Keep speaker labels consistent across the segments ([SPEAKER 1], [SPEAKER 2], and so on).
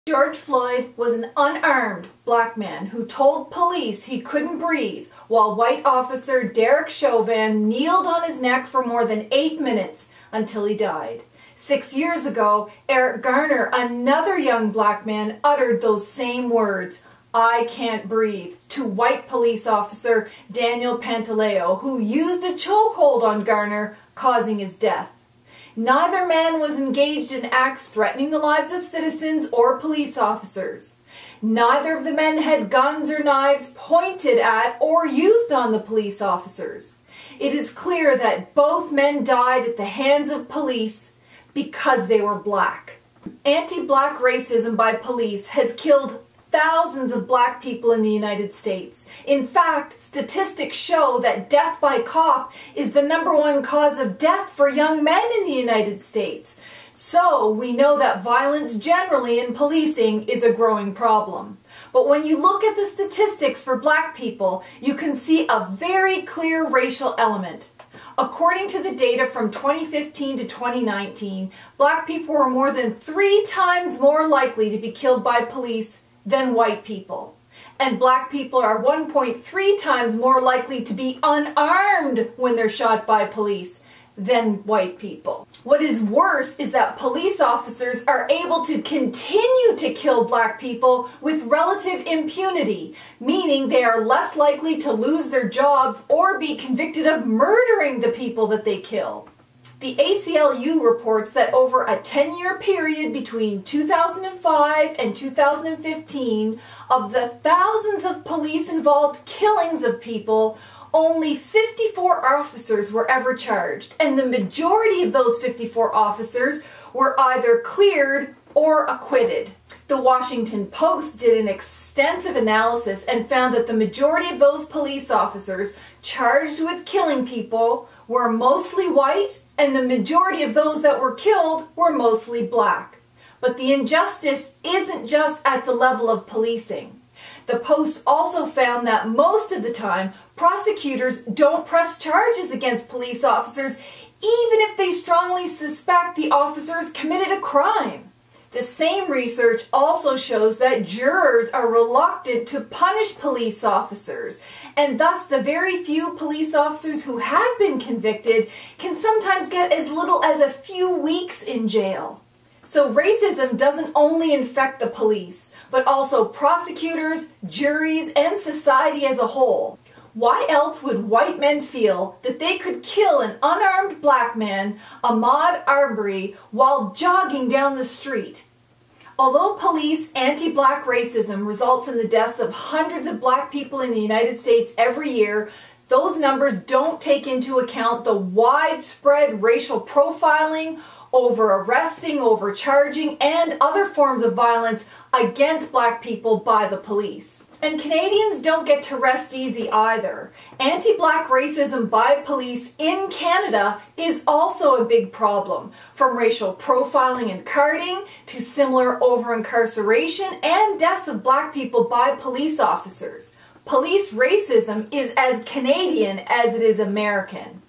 [SPEAKER 1] George Floyd was an unarmed black man who told police he couldn't breathe while white officer Derek Chauvin kneeled on his neck for more than 8 minutes until he died. 6 years ago, Eric Garner, another young black man, uttered those same words, "I can't breathe," to white police officer Daniel Pantaleo, who used a chokehold on Garner, causing his death. Neither man was engaged in acts threatening the lives of citizens or police officers. Neither of the men had guns or knives pointed at or used on the police officers. It is clear that both men died at the hands of police because they were black. Anti-black racism by police has killed thousands of black people in the United States. In fact, statistics show that death by cop is the #1 cause of death for young men in the United States. So we know that violence generally in policing is a growing problem. But when you look at the statistics for black people, you can see a very clear racial element. According to the data from 2015 to 2019, black people were more than 3 times more likely to be killed by police than white people. And black people are 1.3 times more likely to be unarmed when they're shot by police than white people. What is worse is that police officers are able to continue to kill black people with relative impunity, meaning they are less likely to lose their jobs or be convicted of murdering the people that they kill. The ACLU reports that over a 10-year period between 2005 and 2015, of the thousands of police-involved killings of people, only 54 officers were ever charged, and the majority of those 54 officers were either cleared or acquitted. The Washington Post did an extensive analysis and found that the majority of those police officers charged with killing people were mostly white, and the majority of those that were killed were mostly black. But the injustice isn't just at the level of policing. The Post also found that most of the time, prosecutors don't press charges against police officers even if they strongly suspect the officers committed a crime. The same research also shows that jurors are reluctant to punish police officers, and thus the very few police officers who have been convicted can sometimes get as little as a few weeks in jail. So racism doesn't only infect the police, but also prosecutors, juries, and society as a whole. Why else would white men feel that they could kill an unarmed black man, Ahmaud Arbery, while jogging down the street? Although police anti-black racism results in the deaths of hundreds of black people in the United States every year, those numbers don't take into account the widespread racial profiling, over-arresting, overcharging, and other forms of violence against black people by the police. And Canadians don't get to rest easy either. Anti-black racism by police in Canada is also a big problem, from racial profiling and carding to similar over-incarceration and deaths of black people by police officers. Police racism is as Canadian as it is American.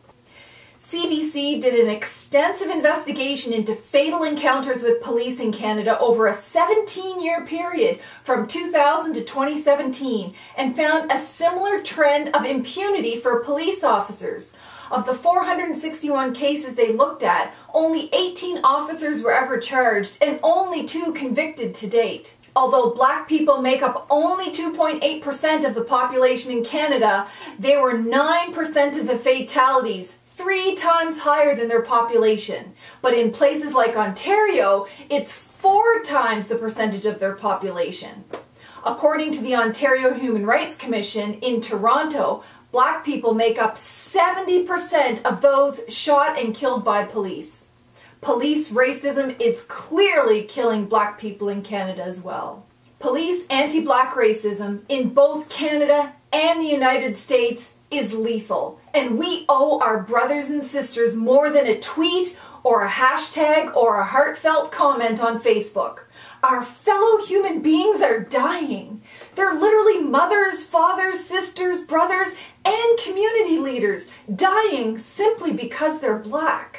[SPEAKER 1] CBC did an extensive investigation into fatal encounters with police in Canada over a 17-year period from 2000 to 2017 and found a similar trend of impunity for police officers. Of the 461 cases they looked at, only 18 officers were ever charged and only 2 convicted to date. Although black people make up only 2.8% of the population in Canada, they were 9% of the fatalities, 3 times higher than their population. But in places like Ontario, it's 4 times the percentage of their population. According to the Ontario Human Rights Commission, in Toronto, black people make up 70% of those shot and killed by police. Police racism is clearly killing black people in Canada as well. Police anti-black racism in both Canada and the United States is lethal, and we owe our brothers and sisters more than a tweet or a hashtag or a heartfelt comment on Facebook. Our fellow human beings are dying. They're literally mothers, fathers, sisters, brothers, and community leaders dying simply because they're black.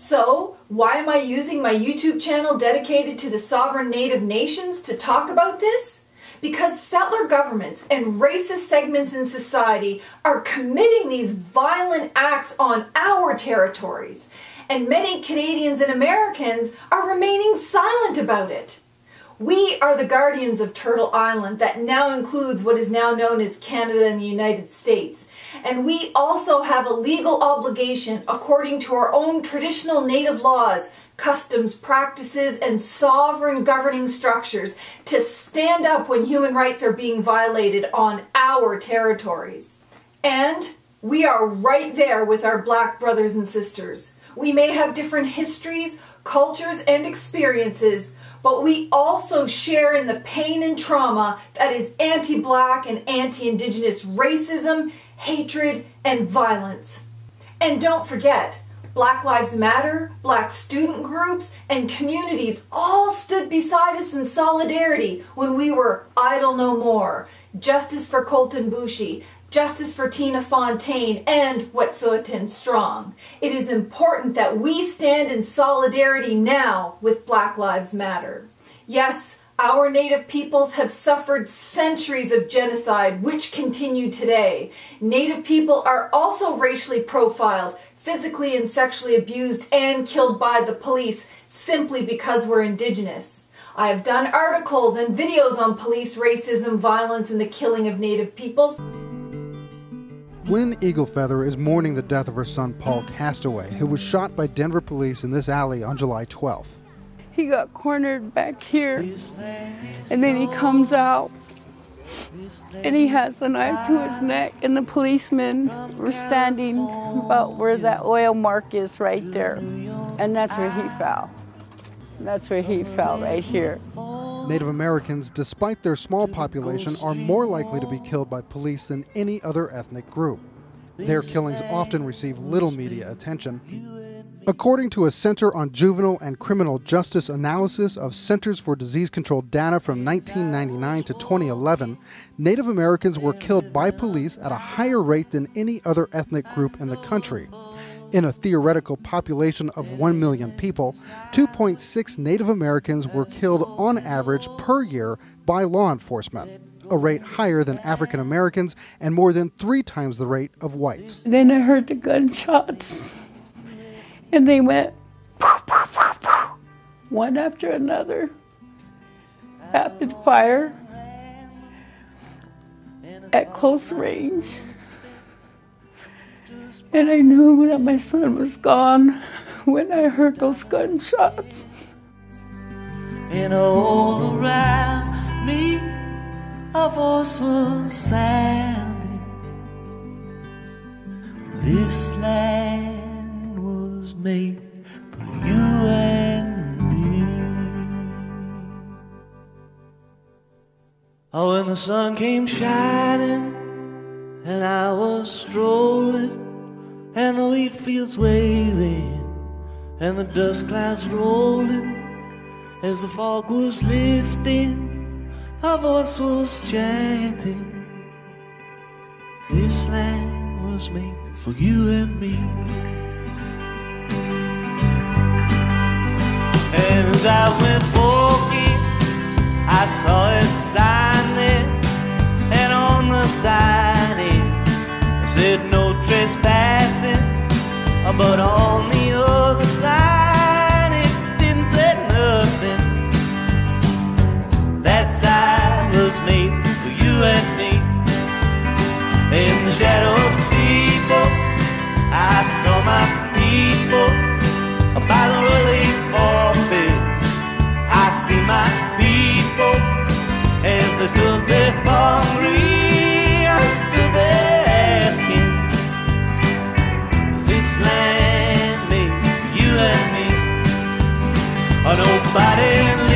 [SPEAKER 1] So, why am I using my YouTube channel dedicated to the sovereign native nations to talk about this? Because settler governments and racist segments in society are committing these violent acts on our territories, and many Canadians and Americans are remaining silent about it. We are the guardians of Turtle Island that now includes what is now known as Canada and the United States. And we also have a legal obligation, according to our own traditional native laws, customs, practices, and sovereign governing structures, to stand up when human rights are being violated on our territories. And we are right there with our Black brothers and sisters. We may have different histories, cultures, and experiences, but we also share in the pain and trauma that is anti-Black and anti-Indigenous racism, hatred, and violence. And don't forget, Black Lives Matter, Black student groups, and communities all stood beside us in solidarity when we were Idle No More, Justice for Colton Boushie, Justice for Tina Fontaine, and Wet'suwet'en Strong. It is important that we stand in solidarity now with Black Lives Matter. Yes, our Native peoples have suffered centuries of genocide, which continue today. Native people are also racially profiled, physically and sexually abused, and killed by the police simply because we're Indigenous. I have done articles and videos on police racism, violence, and the killing of Native peoples.
[SPEAKER 2] Lynn Eaglefeather is mourning the death of her son Paul Castaway, who was shot by Denver police in this alley on July 12th.
[SPEAKER 3] He got cornered back here, and then he comes out, and he has a knife to his neck, and the policemen were standing about where that oil mark is right there, and that's where he fell. That's where he fell, right here.
[SPEAKER 2] Native Americans, despite their small population, are more likely to be killed by police than any other ethnic group. Their killings often receive little media attention. According to a Center on Juvenile and Criminal Justice analysis of Centers for Disease Control data from 1999 to 2011, Native Americans were killed by police at a higher rate than any other ethnic group in the country. In a theoretical population of 1 million people, 2.6 Native Americans were killed on average per year by law enforcement, a rate higher than African Americans and more than 3 times the rate of whites.
[SPEAKER 3] Then I heard the gunshots, and they went one after another, rapid fire at close range. And I knew that my son was gone when I heard those gunshots.
[SPEAKER 4] And all around me, a voice was sounding. This land was made for you and me. Oh, when the sun came shining and I was strolling, and the wheat fields waving, and the dust clouds rolling, as the fog was lifting, a voice was chanting, this land was made for you and me. And as I went walking, I saw a sign there, and on the sign it said no trespassing, but on the other side it didn't say nothing. That sign was made for you and me. In the shadow of the steeple, I saw my people by the relief office. I see my people as they stood there hungry. I stood there asking, is this land made for you and me? Or nobody